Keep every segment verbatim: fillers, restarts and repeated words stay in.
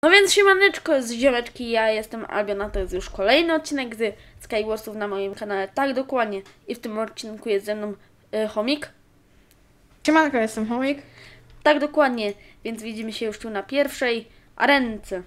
No więc siemaneczko z ziomeczki, ja jestem Albiona, to jest już kolejny odcinek z Skywarsów na moim kanale, tak dokładnie. I w tym odcinku jest ze mną y, Chomik. Siemanko, jestem Chomik. Tak dokładnie, więc widzimy się już tu na pierwszej arence.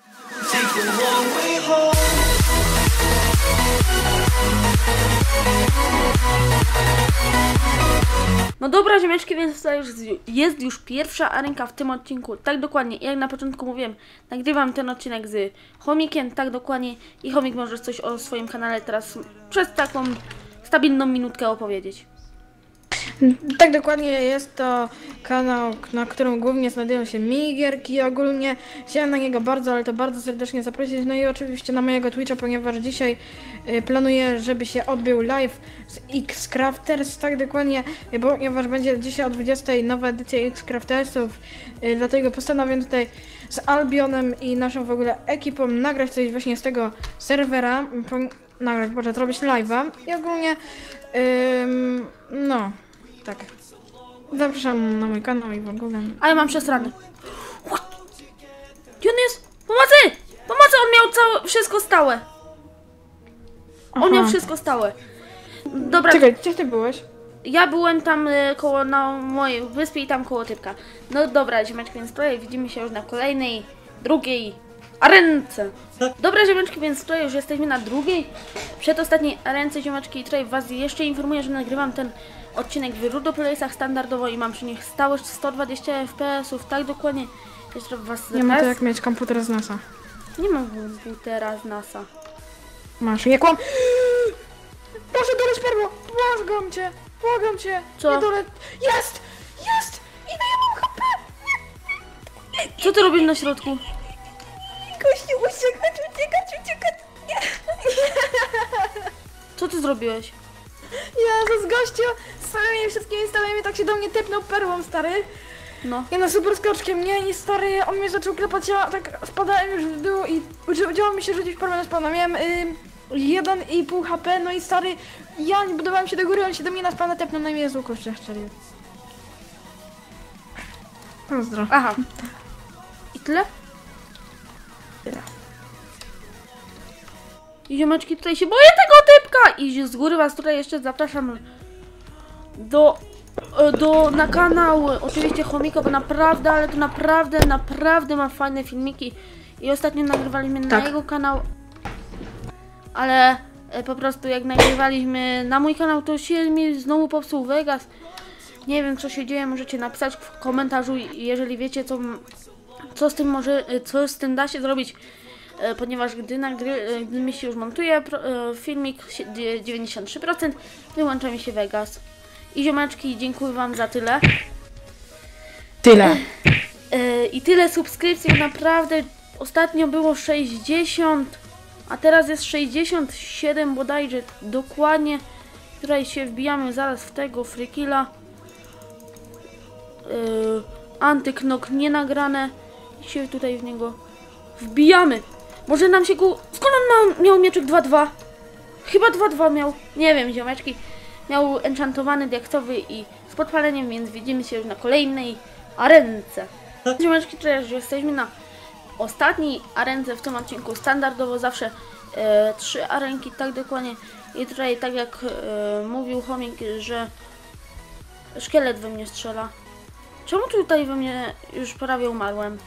No dobra ziomeczki, więc to już jest już pierwsza arenka w tym odcinku, tak dokładnie. Jak na początku mówiłem, nagrywam ten odcinek z Chomikiem, tak dokładnie. I Chomik może coś o swoim kanale teraz przez taką stabilną minutkę opowiedzieć. Tak dokładnie, jest to kanał, na którym głównie znajdują się minigierki. Ogólnie chciałem na niego bardzo, ale to bardzo serdecznie zaprosić. No i oczywiście na mojego Twitcha, ponieważ dzisiaj y, planuję, żeby się odbył live z X-Crafters. Tak dokładnie, y, ponieważ będzie dzisiaj o dwudziestej nowa edycja X-Craftersów. Y, dlatego postanowiłem tutaj z Albionem i naszą w ogóle ekipą nagrać coś właśnie z tego serwera. Po, nagrać, może zrobić live'a. I ogólnie, ym, no... Tak. Zapraszam na mój kanał i w ogóle. A ja mam przesrany. Gdzie on jest? Pomocy! Pomocy! On miał całe, wszystko stałe. On Aha. miał wszystko stałe. Dobra. Czekaj, gdzie ty byłeś? Ja byłem tam y, koło na mojej wyspie i tam koło typka. No dobra, ziomeczki, więc tutaj widzimy się już na kolejnej, drugiej arence. Dobra ziomeczki, więc tutaj już jesteśmy na drugiej, przedostatniej arence ziomeczki. I tutaj was jeszcze informuję, że nagrywam ten odcinek w Rudoplaysach standardowo i mam przy nich stałość sto dwadzieścia F P S ów, tak dokładnie. Jeszcze was Nie ma to jak mieć komputer z NASA. Nie mam komputera z NASA. Masz, nie kłam. Proszę doleć perło! Błagam cię! Błagam cię! Co? Nie dole... Jest! Jest! Ile ja mam H P? Co ty robisz na środku? Kości, uciekać, uciekać, uciekać! Nie! Co ty zrobiłeś? Jezus, gościu! Z samymi wszystkimi stałymi tak się do mnie tepnął perłą, stary. No. Ja na super skoczkiem, nie? I stary, on mnie zaczął klepać, ja tak spadałem już w dół i udało mi się rzucić perłę na spawna. Miałem y, jeden i pół H P, no i stary, ja nie budowałem się do góry, on się do mnie na spawna tepnął, no i mnie z łuku strzelił. Pozdro. Aha. I tyle? Tyle. I ziomeczki, tutaj się boję tego typka! I z góry was tutaj jeszcze zapraszam do, do na kanał oczywiście Chomika, bo naprawdę, ale to naprawdę, naprawdę ma fajne filmiki. I ostatnio nagrywaliśmy Tak. na jego kanał, ale po prostu jak nagrywaliśmy na mój kanał, to się mi znowu popsuł Vegas. Nie wiem co się dzieje, możecie napisać w komentarzu, jeżeli wiecie co, co z tym może, co z tym da się zrobić. Ponieważ gdy, nagry, gdy mi się już montuje filmik dziewięćdziesiąt trzy procent, wyłącza mi się Vegas. I ziomeczki, dziękuję wam za tyle. Tyle. I tyle subskrypcji, naprawdę ostatnio było sześćdziesiąt, a teraz jest sześćdziesiąt siedem bodajże, dokładnie. Tutaj się wbijamy zaraz w tego frikilla. Yy, Antyknok nie nagrane. I się tutaj w niego wbijamy. Może nam się go... Skąd on ma, miał mieczyk dwa dwa? Chyba dwa dwa miał. Nie wiem, ziomeczki. Miał enchantowany diaksowy i z podpaleniem, więc widzimy się już na kolejnej arence. Ziomeczki, teraz jesteśmy na ostatniej arence w tym odcinku. Standardowo zawsze e, trzy arenki, tak dokładnie. I tutaj, tak jak e, mówił Chomik, że szkielet we mnie strzela. Czemu tutaj we mnie już prawie umarłem?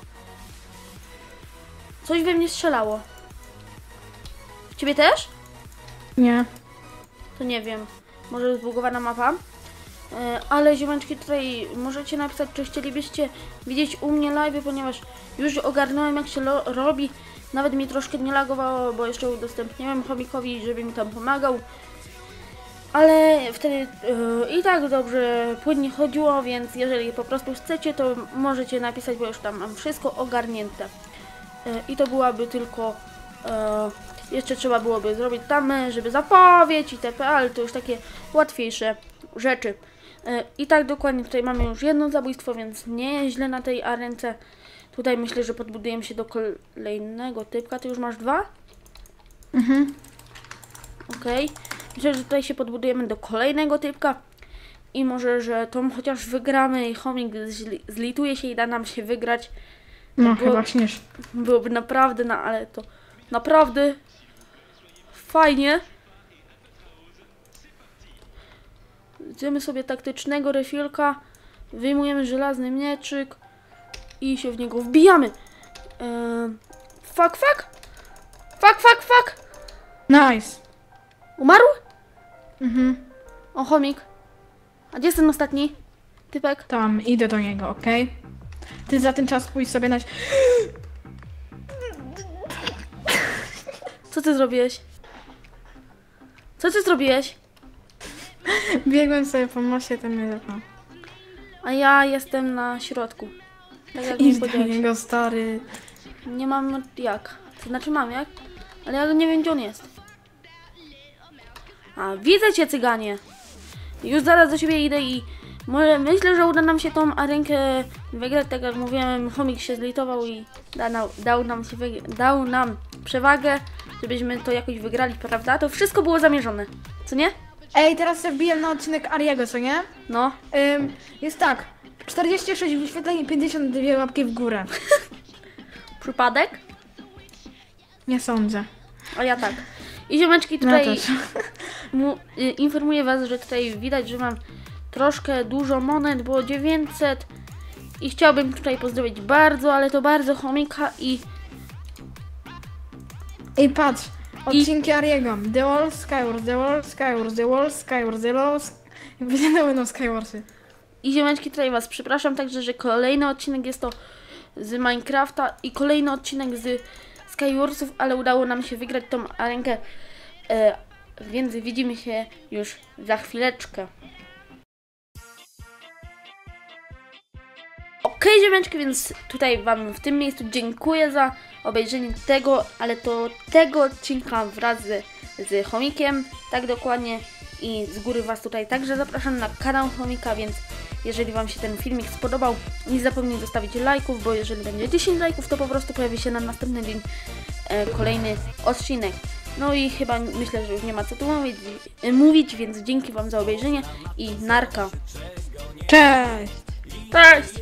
Coś we mnie strzelało. W ciebie też? Nie. To nie wiem. Może zbugowana mapa. Yy, ale ziomeczki, tutaj możecie napisać, czy chcielibyście widzieć u mnie live, ponieważ już ogarnąłem jak się robi. Nawet mi troszkę nie lagowało, bo jeszcze udostępniłem Chomikowi, żeby mi tam pomagał. Ale wtedy yy, i tak dobrze płynnie chodziło, więc jeżeli po prostu chcecie, to możecie napisać, bo już tam mam wszystko ogarnięte. I to byłaby tylko, e, jeszcze trzeba byłoby zrobić tam, żeby zapowiedź itp., ale to już takie łatwiejsze rzeczy. E, I tak dokładnie tutaj mamy już jedno zabójstwo, więc nie jest źle na tej arence. Tutaj myślę, że podbudujemy się do kolejnego typka. Ty już masz dwa? Mhm. Okej. Okay. Myślę, że tutaj się podbudujemy do kolejnego typka. I może, że tą chociaż wygramy i Chomik zlituje się i da nam się wygrać. No, Było- chyba śnisz. Byłoby naprawdę, na, ale to naprawdę fajnie. Idziemy sobie taktycznego refilka, wyjmujemy żelazny mieczyk i się w niego wbijamy. Eee, fuck, fuck! Fuck, fuck, fuck! Nice. Umarł? Mhm. O, chomik. A gdzie jest ten ostatni typek? Tam, idę do niego, okej? Ty za ten czas pójdź sobie na... Co ty zrobiłeś? Co ty zrobiłeś? Biegłem sobie po moście, ten mnie zepnął. A ja jestem na środku. Tak jak mi Idź do powiedziałeś. niego, stary. Nie mam jak. To znaczy mam jak, ale ja nie wiem, gdzie on jest. A, widzę cię, cyganie. Już zaraz do siebie idę i może myślę, że uda nam się tą arenkę wygrać. Tak jak mówiłem, chomik się zlitował i da, na, dał, nam się wyg- dał nam przewagę, żebyśmy to jakoś wygrali, prawda? To wszystko było zamierzone, co nie? Ej, teraz się wbiję na odcinek Ariego, co nie? No. Ym, jest tak. czterdzieści sześć wyświetleń i pięćdziesiąt dwie łapki w górę. Przypadek? Nie sądzę. A ja tak. I ziomeczki No tutaj też. mu, y, informuję was, że tutaj widać, że mam troszkę dużo monet, było dziewięćset i chciałbym tutaj pozdrowić bardzo, ale to bardzo chomika i Ej, patrz. Odcinki Ariego. The Wall Skywars, The Wall Skywars, The Wall Skywars, The Wall... Nie będą Skywarsy. i ziomeczki tutaj was przepraszam także, że kolejny odcinek jest to z Minecrafta i kolejny odcinek z Skywarsów, ale udało nam się wygrać tą arenkę, e, więc widzimy się już za chwileczkę. Okej, ziomeczki, więc tutaj wam w tym miejscu dziękuję za obejrzenie tego, ale to tego odcinka wraz z, z chomikiem, tak dokładnie, i z góry was tutaj także zapraszam na kanał chomika, więc jeżeli wam się ten filmik spodobał, nie zapomnij zostawić lajków, bo jeżeli będzie dziesięć lajków, to po prostu pojawi się na następny dzień e, kolejny odcinek. No i chyba myślę, że już nie ma co tu mówić, e, mówić, więc dzięki wam za obejrzenie i narka. Cześć! Cześć!